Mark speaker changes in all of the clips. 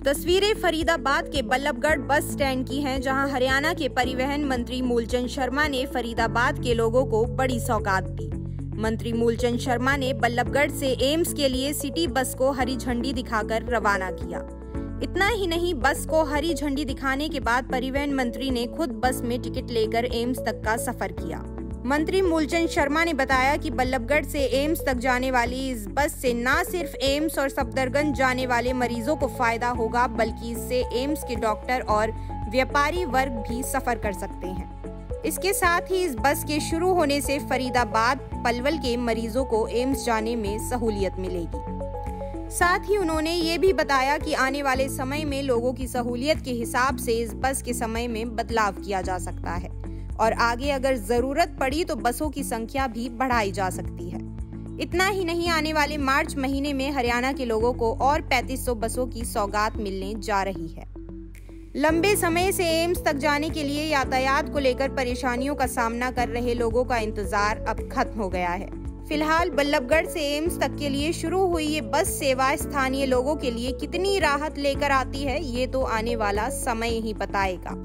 Speaker 1: तस्वीरें फरीदाबाद के Ballabhgarh bus stand की हैं, जहां हरियाणा के परिवहन मंत्री मूलचंद शर्मा ने फरीदाबाद के लोगों को बड़ी सौगात दी। मंत्री मूलचंद शर्मा ने बल्लभगढ़ से एम्स के लिए सिटी बस को हरी झंडी दिखाकर रवाना किया। इतना ही नहीं, बस को हरी झंडी दिखाने के बाद परिवहन मंत्री ने खुद बस में टिकट लेकर एम्स तक का सफर किया। मंत्री मूलचंद शर्मा ने बताया कि बल्लभगढ़ से एम्स तक जाने वाली इस बस से न सिर्फ एम्स और सफदरगंज जाने वाले मरीजों को फायदा होगा, बल्कि इससे एम्स के डॉक्टर और व्यापारी वर्ग भी सफर कर सकते हैं। इसके साथ ही इस बस के शुरू होने से फरीदाबाद पलवल के मरीजों को एम्स जाने में सहूलियत मिलेगी। साथ ही उन्होंने ये भी बताया कि आने वाले समय में लोगों की सहूलियत के हिसाब से इस बस के समय में बदलाव किया जा सकता है और आगे अगर जरूरत पड़ी तो बसों की संख्या भी बढ़ाई जा सकती है। इतना ही नहीं, आने वाले मार्च महीने में हरियाणा के लोगों को और 3500 बसों की सौगात मिलने जा रही है। लंबे समय से एम्स तक जाने के लिए यातायात को लेकर परेशानियों का सामना कर रहे लोगों का इंतजार अब खत्म हो गया है। फिलहाल बल्लभगढ़ से एम्स तक के लिए शुरू हुई ये बस सेवा स्थानीय लोगों के लिए कितनी राहत लेकर आती है, ये तो आने वाला समय ही बताएगा।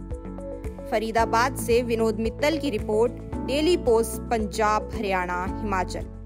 Speaker 1: फरीदाबाद से विनोद मित्तल की report, daily post, Punjab, Haryana, Himachal.